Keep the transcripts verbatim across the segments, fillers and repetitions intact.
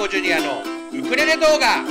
子ジュニアのウクレレ動画。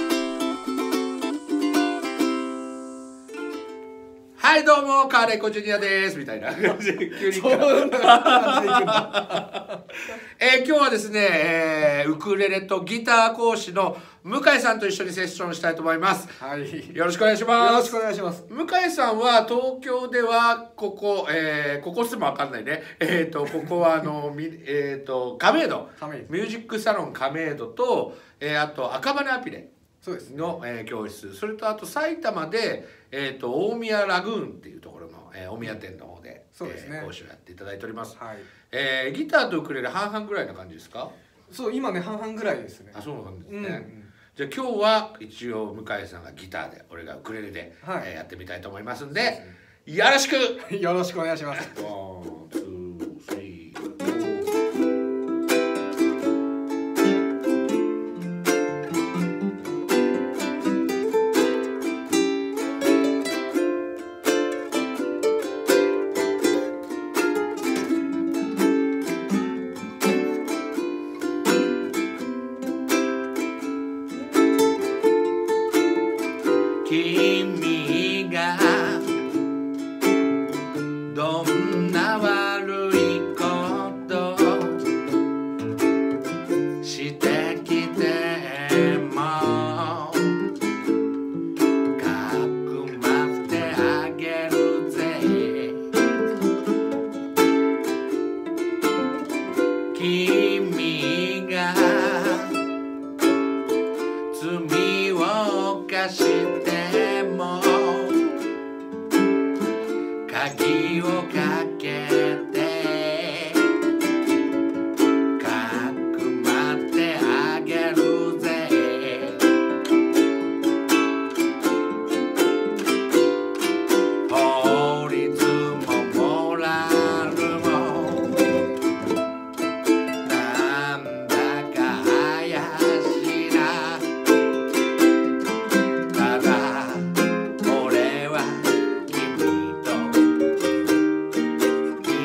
はいどうもカレコジュニアですみたいな感じで急にそんな感じでいくんだえー、今日はですね、えー、ウクレレとギター講師の向井さんと一緒にセッションしたいと思います。はい、よろしくお願いします。 よろしくお願いします。 向井さんは東京ではここ、えー、ここすもわかんないね。えっ、ー、とここはあのみえっ、ー、と亀戸ミュージックサロン亀戸と、えー、あと赤羽アピレの、ねえー、教室、それとあと埼玉で、えー、と大宮ラグーンっていうところの、えー、大宮店の方で、そうですね、えー、講師をやっていただいております。はい、えー、ギターとウクレレ半々ぐらいな感じですか？ そう今ね半々ぐらいですね。 あ、そうなんですね。うんうん、じゃあ今日は一応向井さんがギターで俺がウクレレで、はい、えー、やってみたいと思いますんで、ね、よろしくよろしくお願いします。 君がどんな悪いことしてきてもかくまってあげるぜ。君が罪を犯して鍵をかけてかくまってあげるぜ。法律もモラルもなんだか怪しいな。ただ俺は君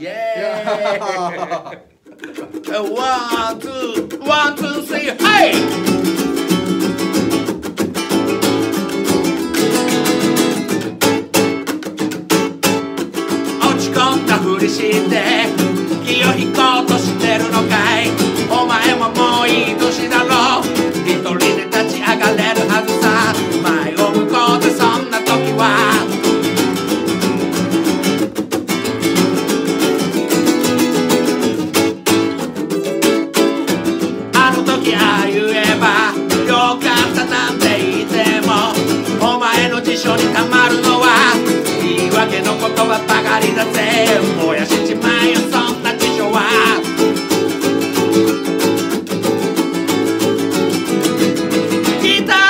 イエーイワンツーワンツースリーはい落ち込んだふりして気を引こうとしてるのかいお前ももういい年だろ一人で立ち上がれるはずさ前を向こうぜそんな時はあの時ああ言えばよかったなんて言ってもお前の辞書にたまるのは言い訳の言葉ばかりだぜ燃やしちまえよそんな辞書はギタ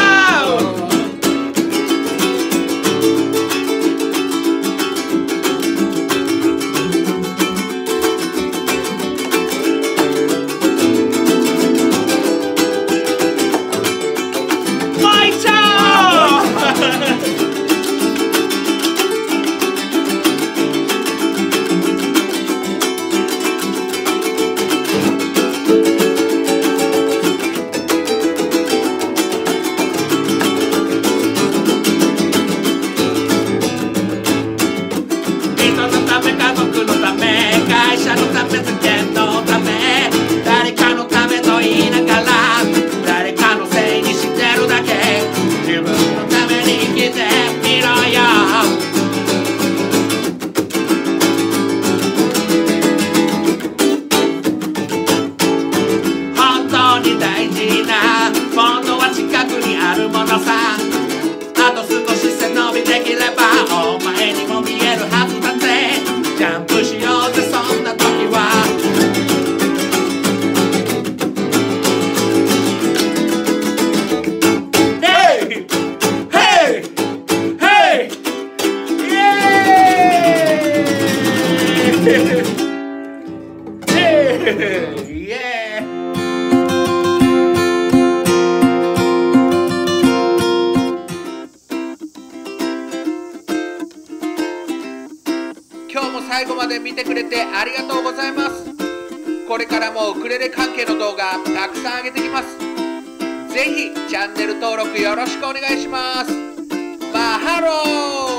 ーもういっちゃおう会社のため世間のため誰かのためと言いながら誰かのせいにしてるだけ自分のために生きてみろよ本当に大事なものは近くにあるものさあと少し背伸びできればお前にも見えるはずだぜジャンプしようぜそんな時はヘイヘイヘイイエーイヘイイエーイ今日も最後まで見てくれてありがとうございます。これからもウクレレ関係の動画たくさん上げてきます。ぜひチャンネル登録よろしくお願いします。マハロー。